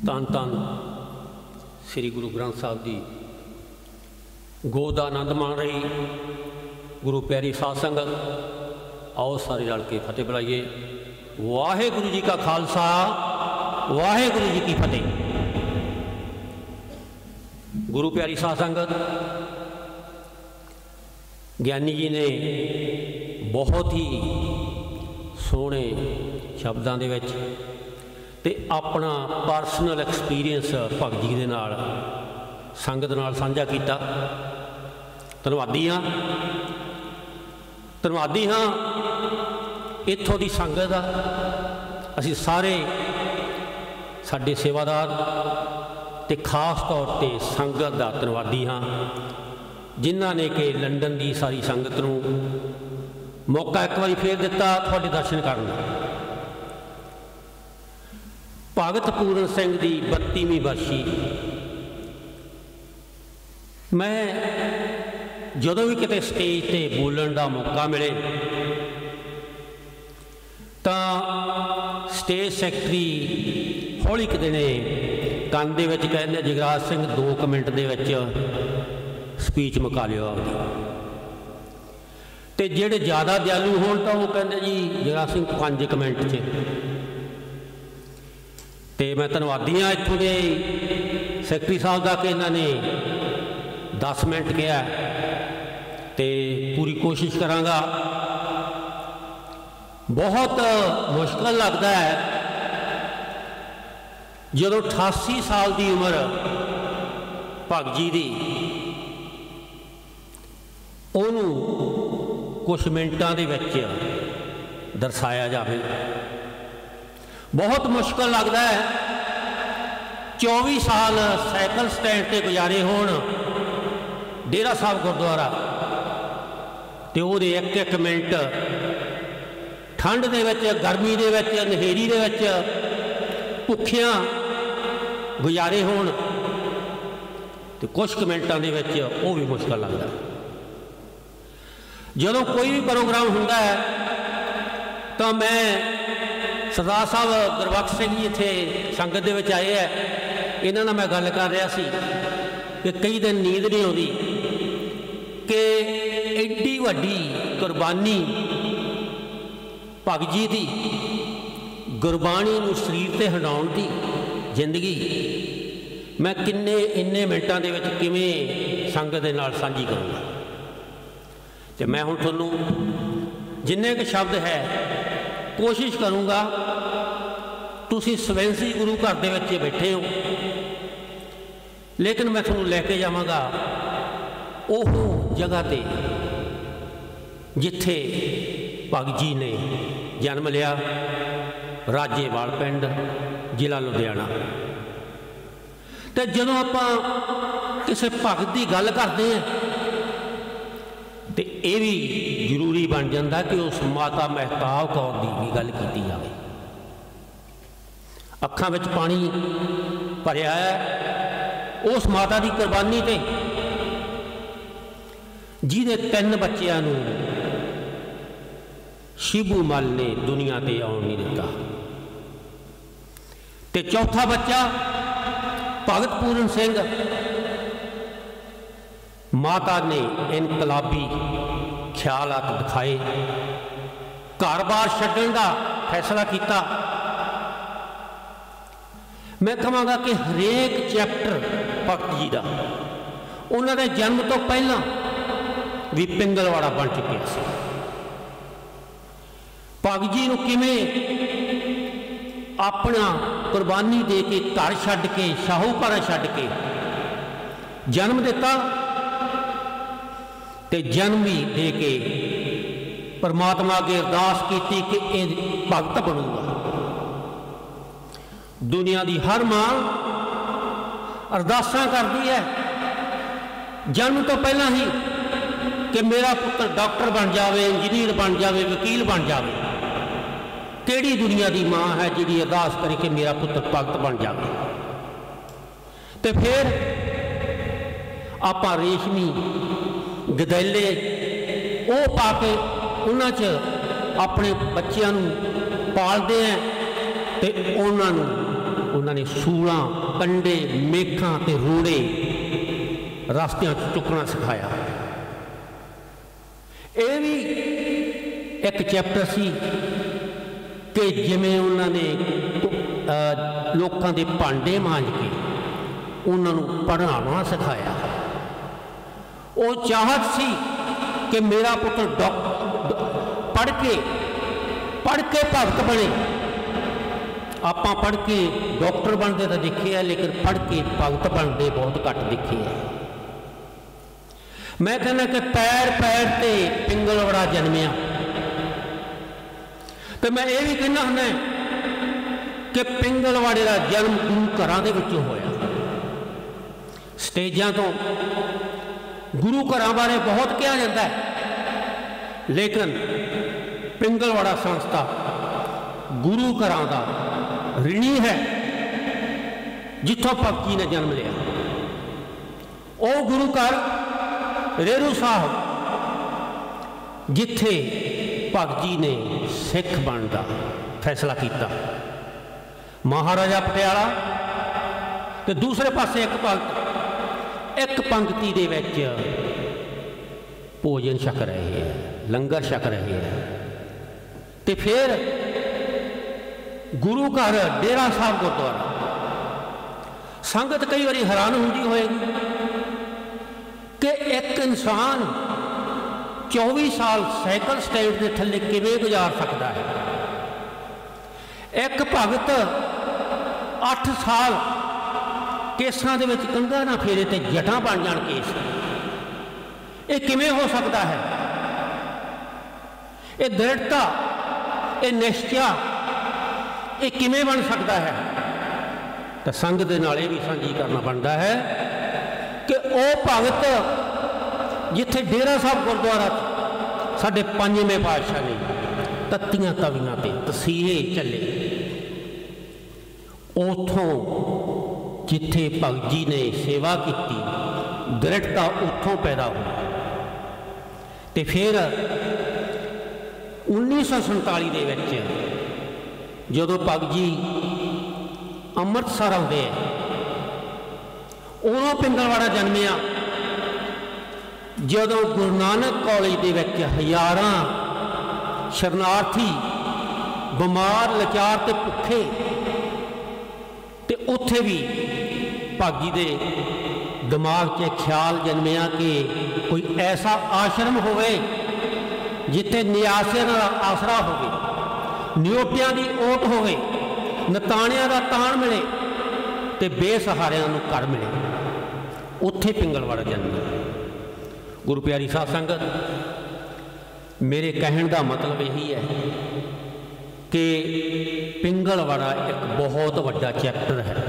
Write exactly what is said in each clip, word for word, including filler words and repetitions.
ਧੰਨ ਧੰਨ श्री गुरु ग्रंथ साहब की गोद का आनंद मान रही गुरु प्यारी साध संगत, आओ सारे रल के फतेह बुलाइए। वाहेगुरु जी का खालसा, वाहेगुरु जी की फतेह। गुरु प्यारी साध संगत, ज्ञानी जी ने बहुत ही सोहने शब्दों के विच ते अपना परसनल एक्सपीरियंस भगत जी दे नाल संगत नाल साझा किया। धन्नवादी हाँ धन्नवादी हाँ इत्थों की संगत आ, असी सारे साडे सेवादार ते खास तौर पर संगत का धन्नवादी हाँ जिन्हां ने कि लंडन की सारी संगत नूं मौका एक बार फिर दिता तुहाडे दर्शन करन। भगत पूरन सिंह की बत्तीवीं बरसी मैं जदों भी किते स्टेज पर बोलण का मौका मिले तो स्टेज सैकटरी हौली एक दिने कंन दे विच कहंदे जगराज सिंह दो क मिनट दे विच स्पीच मुका लिओ आपदी, ते जिहड़े ज़्यादा दयालू होण तां वो कहंदे जी जगराज सिंह पाँच क मिनट च। तो मैं धन्नवादी हाँ इत्थों के सैकटरी साहब का कि इन्होंने दस मिनट कहा, तो पूरी कोशिश कराँगा। बहुत मुश्किल लगता है जदों अठासी साल की उम्र भगत जी की उन्होंने कुछ मिनटों के विच दर्शाया जाए, बहुत मुश्किल लगता है। चौबीस साल साइकिल स्टैंड पर गुजारे होण डेरा साहब गुरुद्वारा, तो वो एक एक मिनट ठंड दे विच गर्मी दे विच नहेरी दे विच भुखियां गुजारे होण तो कुछ मिनटों के विच वो भी मुश्किल लगता है। जदों कोई भी प्रोग्राम हुंदा है तो मैं सरदार साहब गुरबख्श सिंह जी इत्थे संगत दे विच आए है, इन्हां नाल मैं गल कर रहा सी कि कई दिन नींद नहीं आउंदी कि एड्डी वड्डी कुरबानी भगत जी की गुरबाणी नूं शरीर ते हंडाउण दी जिंदगी मैं किन्ने इन्ने मिनटां दे विच किवें संगत दे नाल सांझी करूँगा। ते मैं हुण तुहानूं जिन्ने क शब्द है कोशिश करूँगा। तुसी सवेंसी गुरु घर दे विच बैठे हो, लेकिन मैं तुहानूं लैके जावांगा ओह जगह ते जिथे भगत जी ने जन्म लिया, राजेवाल पिंड जिला लुधियाना। तो जदों आपां किसी भगत की गल करते हैं तो यह भी जरूरी बन जाता कि उस माता महताब कौर की भी गल की जाए। अखां विच पानी भरिया है उस माता की कुर्बानी ते जिहदे तीन बच्चों नूं शिबू मल ने दुनिया ते आउण नहीं दिता, ते चौथा बच्चा भगत पूरन सिंह माता ने इनकलाबी ख्यालात दिखाए, घर बार छड्डण का फैसला किया। मैं कहांगा कि हरेक चैप्टर भगत जी का उन्होंने जन्म तो पहला भी पिंगलवाड़ा बन चुके थे। भगत जी नूं किवें अपना कुर्बानी दे के घर छड्ड के शाहूकारा छड्ड के जन्म दिता, ते जन्म भी दे के परमात्मा अगे अरदास की कि यह भगत बनूंगा। दुनिया की हर मां अरदासां करती है जन्म तो पहला ही कि मेरा पुत्र डॉक्टर बन जाए, इंजीनियर बन जाए, वकील बन जाए। केड़ी दुनिया की मां है जिहड़ी अरदास करे कि मेरा पुत्र भगत बन जाए। तो फिर आपां रेशमी गदैले वो पा के उन्हां च अपने बच्चों पालते हैं तो उन्होंने उन्होंने सूलां, कंडे, मेखां ते रोड़े रास्तियां चुकना सिखाया। ये भी एक चैप्टर सी कि जिमें उन्होंने लोगों के भांडे मांज के उन्होंने पढ़ाना सिखाया। वो चाहत सी कि मेरा पुत्र डॉक्टर पढ़ के पढ़ के भगत बने। आप पढ़ के डॉक्टर बनते तो देखे है, लेकिन पढ़ के भगत बनते बहुत घट देखे है। मैं कहना कि पैर पैर ते पिंगलवाड़ा जन्मिया। तो मैं ये भी कहना हूं कि पिंगलवाड़े का जन्म गुरु घरां दे विचों होया। स्टेजां तो गुरु घरां बारे बहुत कहा जाता है, लेकिन पिंगलवाड़ा संस्था गुरु घरां दा ऋणी है, जिथों भगत जी ने जन्म लिया। वो गुरु घर रेरू साहब जिथे भगत जी ने सिख बनने का फैसला किया। महाराजा पटियाला ते दूसरे पासे एक भगत एक पंक्ति दे विच भोजन छक रहे हैं, लंगर छक रहे हैं। तो फिर गुरु घर डेरा साहब गुरुद्वारा संगत कई बार हैरान होंदी होएगी कि एक इंसान चौबीस साल साइकिल स्टैंड के थले किवें गुजार सकता है। एक भगत अठ साल केसां दे विच कंघा ना फेरे ते जटां बन जाण केस, ये किवें हो सकता है? ये दृढ़ता, ये निश्चय, ये किवें बन सकता है? तो संघ दे नाल ये भी सांझी करना बनता है कि वो भगत जिथे डेरा साहब गुरुद्वारा साडे पंजवें पातशाह ने तत्तियां तवियां ते तसीहे चले, उथों जिथे भगत जी ने सेवा की दृढ़ता उथों पैदा हुई। तो फिर उन्नीस सौ संताली दे विच जदों भगत जी अमृतसर आउंदे है, उदों पिंगलवाड़ा जन्मिया। जदों गुरु नानक कॉलेज दे विच हज़ारां शरणार्थी बीमार, लाचार ते भुखे, ते उत्थे भी भगत जी दे दिमाग च ख्याल जन्मिया कि कोई ऐसा आश्रम होवे जिथे निआसियां दा आसरा होवे, नियोटियां दी ओट होवे, नताणियां दा ताण मिले ते बेसहारियां नूं घर मिले। उत्थे पिंगलवाड़ा जन्मिया। गुरु प्यारी साध संगत, मेरे कहने का मतलब यही है कि पिंगलवाड़ा एक बहुत बड़ा चैप्टर है,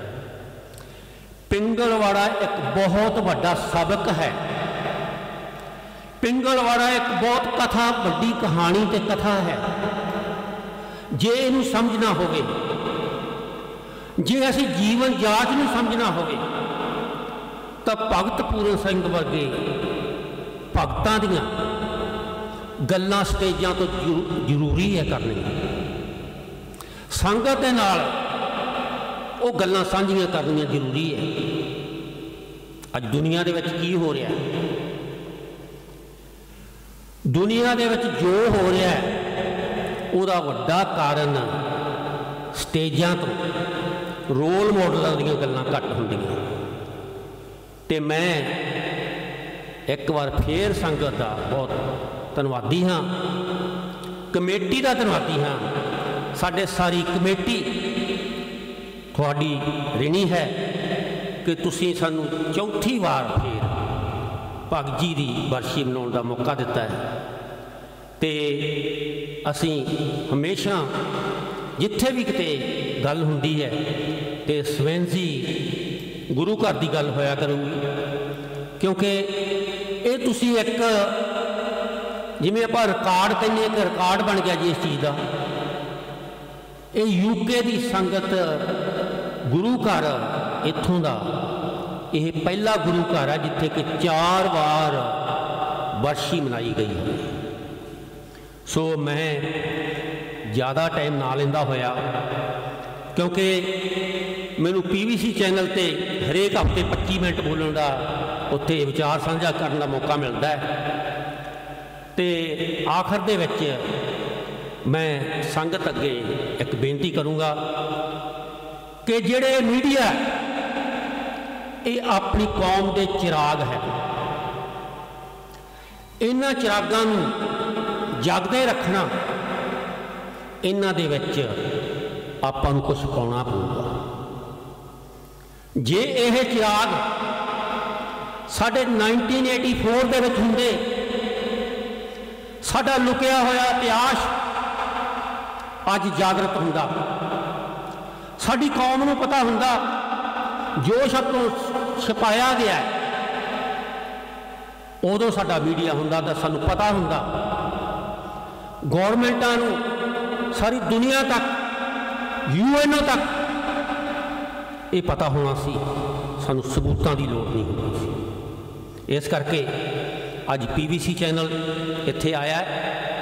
पिंगलवाड़ा एक बहुत बड़ा सबक है, पिंगलवाड़ा एक बहुत कथा, बड़ी कहानी ते कथा है। जे इनू समझना होवे, जे असी जीवन जाच नू समझना होवे, तो भगत पूरन सिंह वर्गे भगतां दियां गल्लां स्टेजां तो जरूरी है करनी। संगत दे नाल वो गल्लां सांझियां करनियां जरूरी है। अज दुनिया दे विच की हो रहा है, दुनिया दे विच जो हो रहा है उहदा वड्डा कारण स्टेजां तो रोल मॉडलों दीयां गल्लां घट हुंदियां। ते मैं एक बार फिर संगत का बहुत धन्नवादी हाँ, कमेटी का धन्नवादी हाँ। साडे सारी कमेटी तुहाडी ऋणी है कि तुसीं सानू चौथी बार फिर भगत जी की बरसी मनाउण का मौका दिता है। ते असीं हमेशा जिथे भी किते गल हुंदी है तो सवेंजी गुरु घर की गल होया करूगी, क्योंकि ये तुसी एक जिमें आप रिकॉर्ड कहने, एक रिकॉर्ड बन गया जी इस चीज़ का। ये यूके की संगत गुरु घर इत्थों का यह पहला गुरु घर है जिथे कि चार बार बरसी मनाई गई है। सो मैं ज़्यादा टाइम ना लेंदा होया, क्योंकि मैनू पीवीसी चैनल ते हरेक हफ्ते पच्ची मिनट बोलने का उत्थे विचार साझा करने का मौका मिलता है। तो आखिर दे विच मैं संगत अगे एक बेनती करूँगा कि जिहड़े मीडिया ये अपनी कौम के चिराग है, इन्हां चिरागां नूं जगदे रखना, इन्हां दे विच आपां नूं कुछ पाउणा पऊगा। जे यह चिराग साढ़े नाइनटीन एटी फोर दे विच हुंदे, साडा लुकिया होया इतिहास अज जागृत हुंदा, साडी कौम नूं पता हुंदा जो सातों छपाया गया है, उदों साडा मीडिया हुंदा तां सानूं पता हुंदा। गौरमेंटां नूं सारी दुनिया तक, यूएनओ तक ये पता होना सी, सानू सबूतों की लोड़ नहीं होती सी। इस करके अज पीवीसी चैनल इत्थे आया है।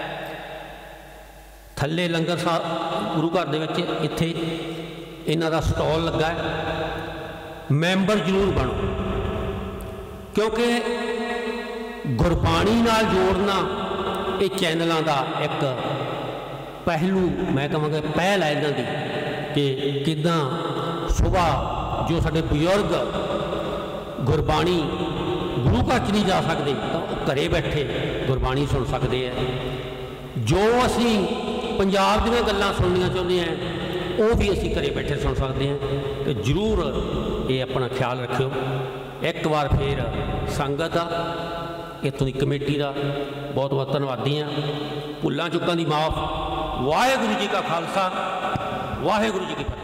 थल्ले लंगर साहब गुरु घर दे विच इत्थे इन्हां दा स्टॉल लगा है। मैंबर जरूर बनो, क्योंकि गुरबाणी नाल जोड़ना ये चैनलों का एक पहलू, मैं कहूँगा पहल है इन्हां दी, कि किदां सुबह जो साडे बजुर्ग गुरबाणी गुरु घर च नहीं जा सकते तो घरे बैठे गुरबाणी सुन सकते हैं। जो असी पंजाब दीयां गल्लां सुननियां चाहुंदे हैं वो भी असी घरे बैठे सुन सकते हैं। तो जरूर ये अपना ख्याल रखियो। एक बार फिर संगत आ, इत्थों की कमेटी का बहुत बहुत धन्नवादी हाँ। भुल्लां चुकां दी माफ़। वाहिगुरू जी का खालसा, वाहिगुरू जी की फतेह।